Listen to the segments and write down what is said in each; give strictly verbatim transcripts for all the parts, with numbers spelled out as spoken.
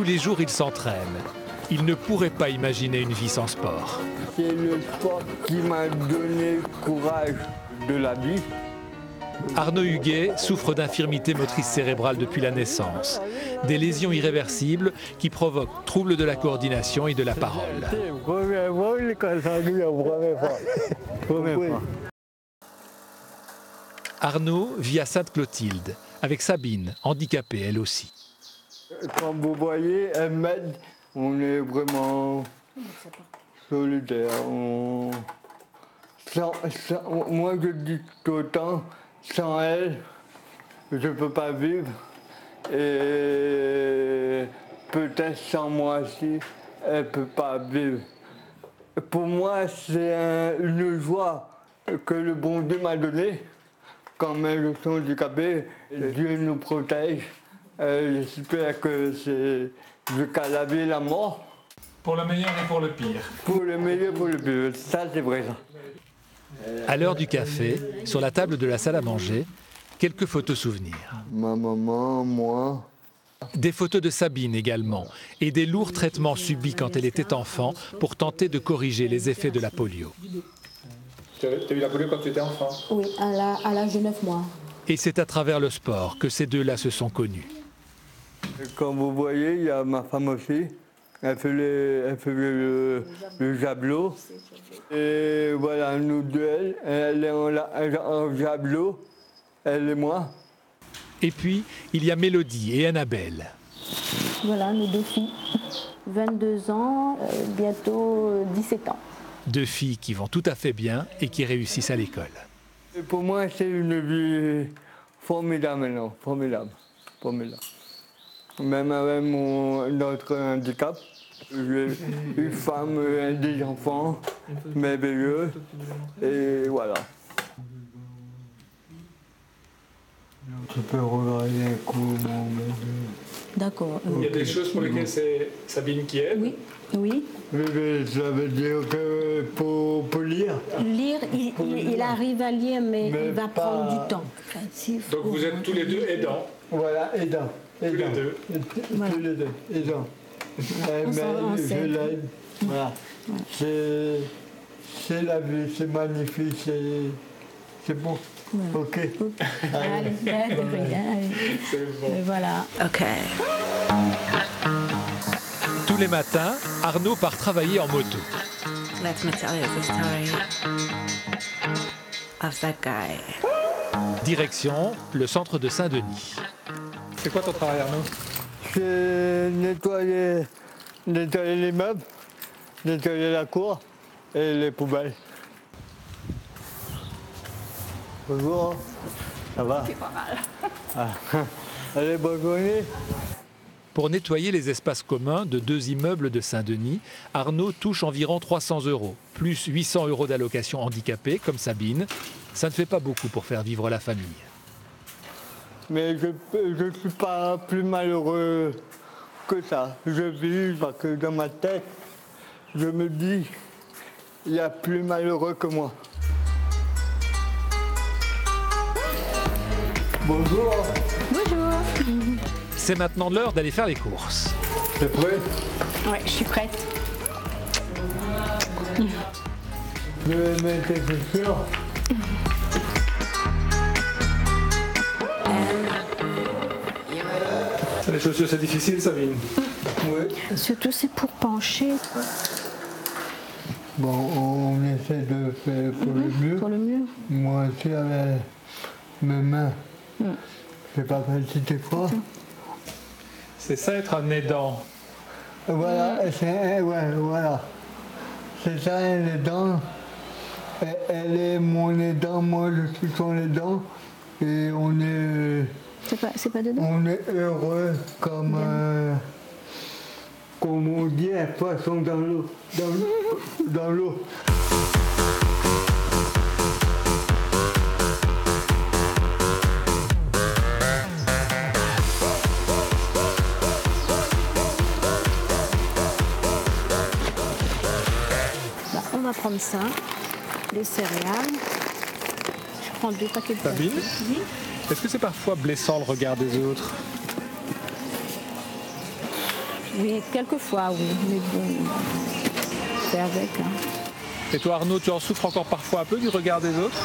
les jours, il s'entraîne. Il ne pourrait pas imaginer une vie sans sport. C'est le sport qui m'a donné le courage de la vie. Arnaud Huguet souffre d'infirmité motrice cérébrale depuis la naissance. Des lésions irréversibles qui provoquent troubles de la coordination et de la parole. Arnaud vit à Sainte-Clotilde avec Sabine, handicapée elle aussi. Comme vous voyez, elle m'aide. On est vraiment solidaires. On... Sans, sans, moi, je dis tout le temps, sans elle, je ne peux pas vivre. Et peut-être sans moi aussi, elle ne peut pas vivre. Pour moi, c'est un, une joie que le bon Dieu m'a donnée. Quand même, je suis handicapé, Dieu nous protège. Euh, J'espère que c'est jusqu'à la vie et la mort. Pour le meilleur et pour le pire. Pour le meilleur et pour le pire, ça c'est vrai. À l'heure du café, sur la table de la salle à manger, quelques photos souvenirs. Ma maman, moi. Des photos de Sabine également, et des lourds traitements subis quand elle était enfant pour tenter de corriger les effets de la polio. Tu as eu la polio quand tu étais enfant? Oui, à l'âge de neuf mois. Et c'est à travers le sport que ces deux-là se sont connus. Comme vous voyez, il y a ma femme aussi. Elle fait, les, elle fait le, le javelot. Et voilà, nous deux, elle, elle est en, en javelot, elle et moi. Et puis, il y a Mélodie et Annabelle. Voilà, nos deux filles. vingt-deux ans, euh, bientôt dix-sept ans. Deux filles qui vont tout à fait bien et qui réussissent à l'école. Et pour moi, c'est une vie formidable maintenant, formidable, formidable. Même avec mon, notre handicap, j'ai une femme, des enfants merveilleux, et voilà. Tu peux regarder un coup mon bébé. D'accord. Il y a des choses pour lesquelles c'est Sabine qui aide. Oui, oui. Bébé, ça veut dire que pour, pour lire. Lire, il, il, il arrive à lire, mais, Mais il va pas... prendre du temps. Donc vous êtes tous les deux aidants. Voilà, aidant. Tous les deux. Voilà. Tous les deux, aidant. Eh, On mais s'en- on je s'aide. l'aide. Voilà. Voilà. C'est, c'est la vie, c'est magnifique, c'est, c'est bon. Voilà. Ok. Allez, d'accord, allez. C'est bon. Et voilà. Okay. Tous les matins, Arnaud part travailler en moto. Let me tell you the story of that guy. Direction le centre de Saint-Denis. C'est quoi ton travail, Arnaud? C'est nettoyer, nettoyer les meubles, nettoyer la cour et les poubelles. Bonjour, ça va? C'est pas mal. Ah. Allez, bonne journée. Pour nettoyer les espaces communs de deux immeubles de Saint-Denis, Arnaud touche environ trois cents euros, plus huit cents euros d'allocation handicapée, comme Sabine. Ça ne fait pas beaucoup pour faire vivre la famille. Mais je ne suis pas plus malheureux que ça. Je vis parce que dans ma tête, je me dis, il y a plus malheureux que moi. Bonjour. Bonjour. C'est maintenant l'heure d'aller faire les courses. T'es prêt? Oui, je suis prête. Je vais mettre tes chaussures. Les chaussures, c'est difficile, Sabine. Oui. Surtout, c'est pour pencher. Bon, on essaie de faire pour le mieux. Pour le mieux. Moi aussi, avec mes mains, Mm. j'ai pas fait le petit effort. C'est ça être un aidant. Voilà, c'est, ouais, voilà. C'est ça, un aidant. Elle, elle est mon aidant, moi je suis son aidant. Et on est, C'est pas, c'est pas dedans? on est heureux comme, euh, comme on dit, un poisson dans l'eau. Dans, l'eau- dans l'eau. Bah, on va prendre ça, les céréales. Je prends deux paquets de Sabine? café. Oui. Est-ce que c'est parfois blessant le regard des autres? Oui, quelquefois, oui. Mais bon, c'est avec. Hein. Et toi Arnaud, tu en souffres encore parfois un peu du regard des autres?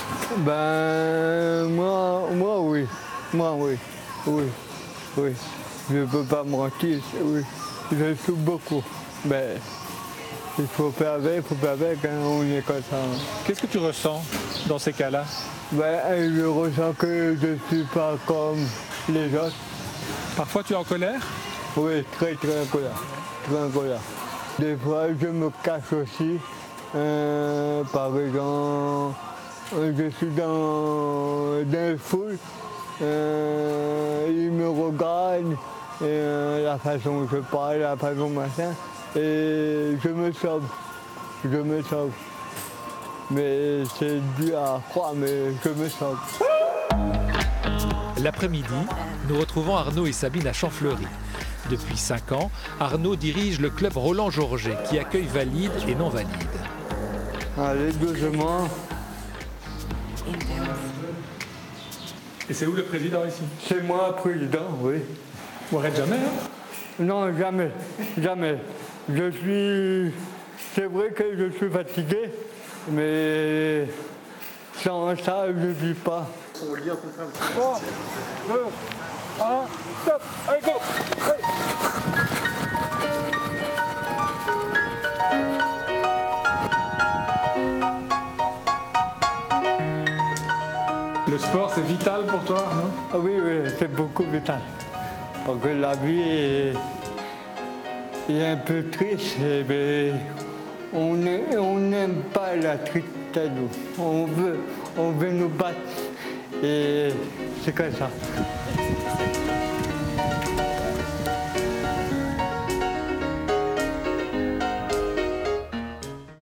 Ben, moi, moi oui. Moi, oui. Oui. Oui. Je ne peux pas mentir. Oui. Je souffre beaucoup. Ben, il faut faire avec, il faut faire avec, hein, on est comme ça. Qu'est-ce que tu ressens dans ces cas-là? Ben, je ressens que je ne suis pas comme les autres. Parfois tu es en colère? Oui, très très en colère. Très en colère. Des fois, je me cache aussi. Euh, par exemple, je suis dans, dans une foule, euh, ils me regardent, et, euh, la façon dont je parle, la façon machin, et je me sauve. Je me sauve. Mais c'est dû à quoi, mais je me sauve. L'après-midi, nous retrouvons Arnaud et Sabine à Champfleury. Depuis cinq ans, Arnaud dirige le club Roland Georget qui accueille valides et non valides. Allez, doucement. Et c'est où le président ici? C'est moi, président, oui. Vous arrêtez jamais, hein? Non, jamais, jamais. Je suis... C'est vrai que je suis fatigué, mais sans ça, je ne vis pas. On lit en contraire. trois, deux, un, stop, allez, go, allez. Le sport, c'est vital pour toi, non? Ah oui, oui, c'est beaucoup vital. Parce que la vie est, est un peu triste, et bien, on n'aime pas la tristesse. On veut, on veut nous battre, et c'est comme ça.